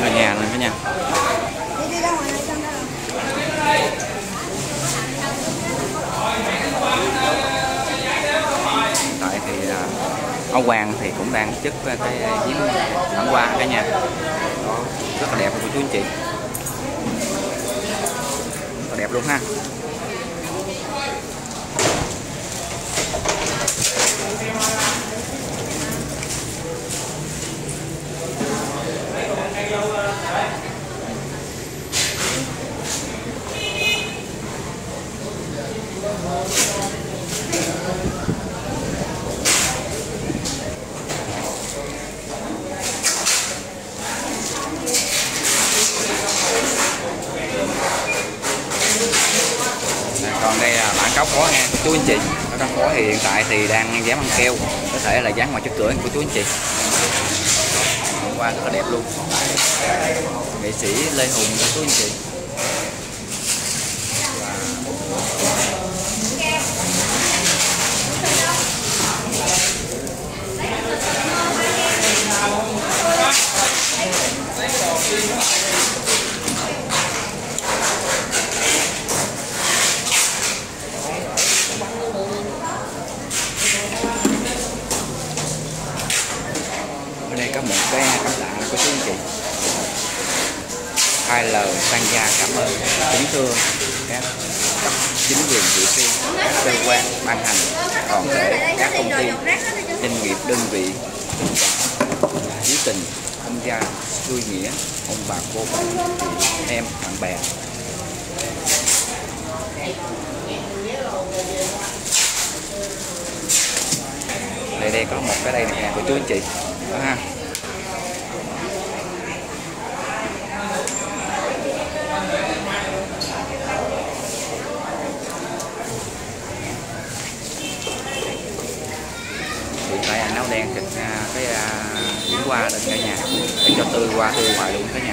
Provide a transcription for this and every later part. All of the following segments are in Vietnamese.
nhà luôn cả nhà. Tại thì Áo Quan thì cũng đang chất cái giếng Thẳng Hoa cả nhà. Đó, rất là đẹp của chú anh chị. Rất là đẹp luôn ha. Còn đây là bảng cáo phó nha chú anh chị. Cáo phó thì hiện tại thì đang dán băng keo, có thể là dán ngoài trước cửa của chú anh chị. Hôm qua rất là đẹp luôn. Nghệ sĩ Lê Hùng cho chú anh chị. Ở đây có một cái cắm lạ của chú anh chị. 2 lời sang gia cảm ơn kính thưa các cấp chính quyền địa phương, các cơ quan ban hành, toàn thể các công ty, doanh nghiệp, đơn vị, hữu tình, ông gia, xuôi nghĩa, ông bà cô bác, chị em, bạn bè. Đây có một cái đây nè của chú anh chị đó ha. Hiện tại anh áo đen kịch cái diễn qua lên cả nhà để cho tươi qua tươi ngoài luôn cả nhà.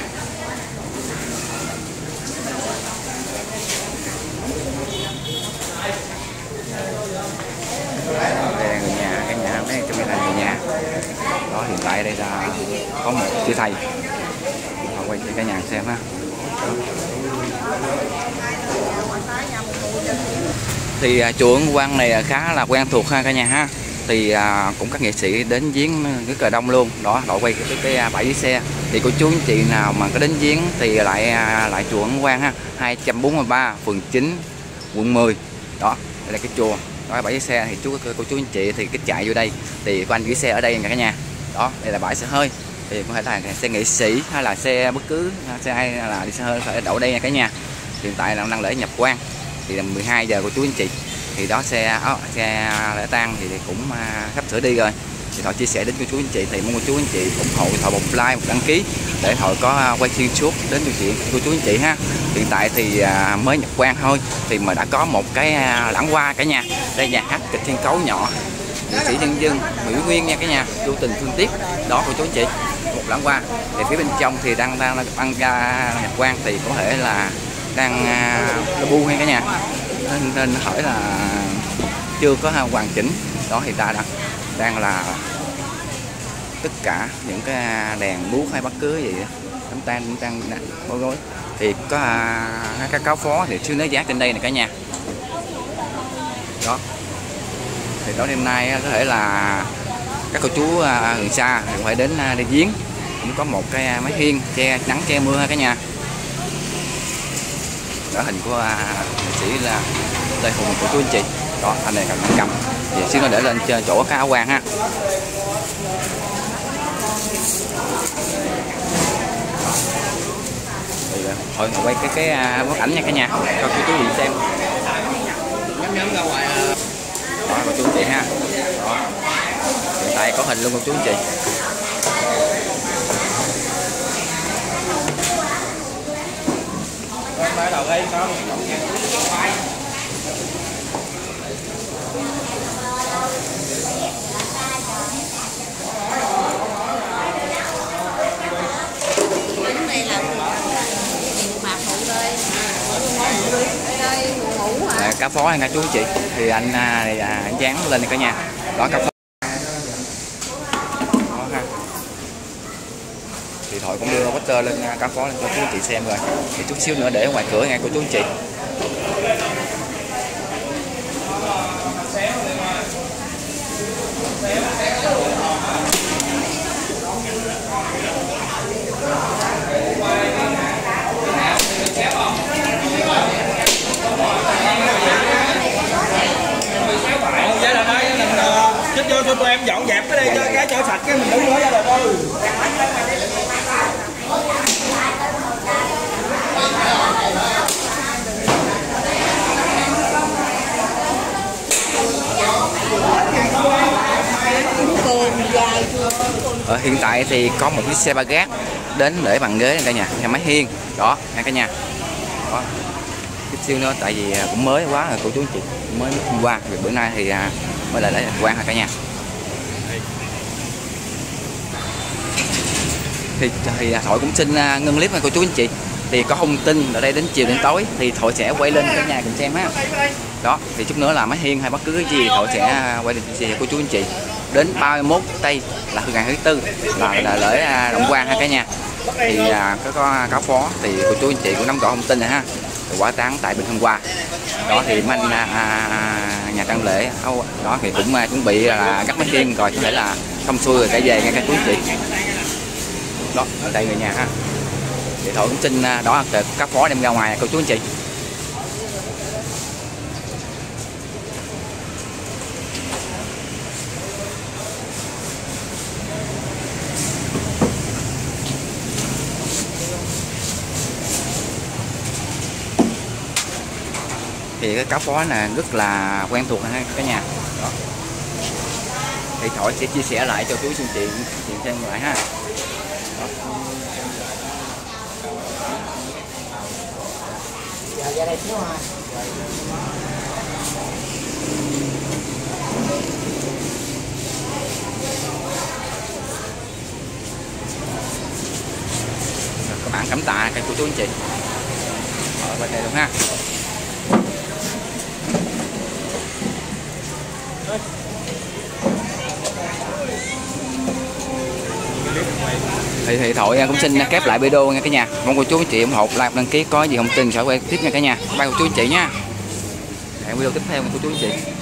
Đây là người nhà, cái nhà mấy trong đây là người nhà. Đó, hiện tại đây là có một sư thầy. Họ quay cho cả nhà xem ha. Thì chùa Ấn Quang này khá là quen thuộc ha cả nhà ha. Thì cũng các nghệ sĩ đến viếng rất là đông luôn. Đó, đội quay cái bãi dưới xe. Thì cô chú anh chị nào mà có đến viếng thì lại chùa Ấn Quang ha, 243 phường 9 quận 10. Đó, đây là cái chùa. Đó, bãi dưới xe thì cô chú anh chị thì cái chạy vô đây thì có anh gửi xe ở đây nha cả nhà. Đó, đây là bãi xe hơi. Thì có thể là xe nghệ sĩ hay là xe bất cứ xe ai là đi xe hơi phải đậu đây nha cả nhà. Hiện tại là đang lễ nhập quan thì là 12 giờ của chú anh chị. Thì đó xe lễ tang thì cũng sắp sửa đi rồi. Thì Thọ chia sẻ đến cô chú anh chị thì mong cô chú anh chị ủng hộ Thọ một like, một đăng ký để Thọ có quay xuyên suốt đến câu chuyện cô chú anh chị ha. Hiện tại thì mới nhập quan thôi thì mà đã có một cái lãng hoa cả nhà. Đây nhà hát kịch Thiên Cấu nhỏ, nghệ sĩ nhân dân Nguyễn Nguyên nha cả nhà, vô tình thương tiếc đó cô chú anh chị. Một lãng hoa thì phía bên trong thì đang băng ra nhập quan thì có thể là đang bu hay cả nhà, nên hỏi là chưa có hoàn chỉnh. Đó thì ta đang là tất cả những cái đèn đuốc hay bất cứ gì đám tang bối rối thì có các cáo phó thì chưa nói giá trên đây này cả nhà. Đó thì đó đêm nay có thể là các cô chú gần xa thì phải đến đi viếng, cũng có một cái mái hiên che nắng che mưa cả nhà. Đó hình của nghệ sĩ là Lê Hùng của chú anh chị. Đó anh này cầm thì xin nó để lên chỗ cái áo quan ha. Thôi quay cái bức ảnh nha cả nhà cho cô chú chị xem. Đó cô chú anh chị ha. Đó. Hiện tại có hình luôn cô chú anh chị. Cá phó hay cá chú chị thì anh dán lên cả nhà. Đó cá phó. Đó ha. Thì Thoại cũng đưa bánh poster lên cá phó lên cho chú anh chị xem rồi. Thì chút xíu nữa để ở ngoài cửa nghe cô chú anh chị. Cho tụi em dọn dẹp cái đây cho cái cho sạch cái mình đứng nữa ra rồi thôi. Hiện tại thì có một chiếc xe ba gác đến để bằng ghế cả nhà, nhà máy hiên đó nha cả nhà. Đó. Chút xíu nữa tại vì cũng mới quá rồi cô chú anh chị, mới hôm qua, vì bữa nay thì mới lại lấy quan hả cả nhà. Thì Thoại cũng xin ngưng clip nha cô chú anh chị. Thì có thông tin ở đây đến chiều đến tối thì Thoại sẽ quay lên cả nhà cùng xem ha. Đó, thì chút nữa là máy hiên hay bất cứ cái gì Thoại sẽ quay lên chia sẻ cô chú anh chị. Đến 31 tây là ngày thứ tư là lễ động quan ha cả nhà. Thì có cáo phó thì cô chú anh chị cũng nắm rõ thông tin rồi ha. Quả táng tại Bình Hưng Hoa. Đó thì anh nhà tang lễ đó thì cũng chuẩn bị là cắt máy hiên rồi, có thể là xong xuôi rồi cả về nghe các chú anh chị. Đó ở đây người nhà ha. Thì Thoại cũng xin đó các phó đem ra ngoài cô chú anh chị. Thì cái cá phó này rất là quen thuộc ha cả nhà. Đó. Thì Thoại sẽ chia sẻ lại cho chú anh chị xem lại ha. Đó. Các bạn cảm tạ cái của chú anh chị ở bên đây luôn ha. Thì Thoại cũng xin kép lại video nha cả nhà. Mong cô chú anh chị ủng hộ, like, đăng ký, có gì thông tin sẽ quay tiếp nha cả nhà. Bye cô chú anh chị nha. Hẹn video tiếp theo nha cô chú anh chị.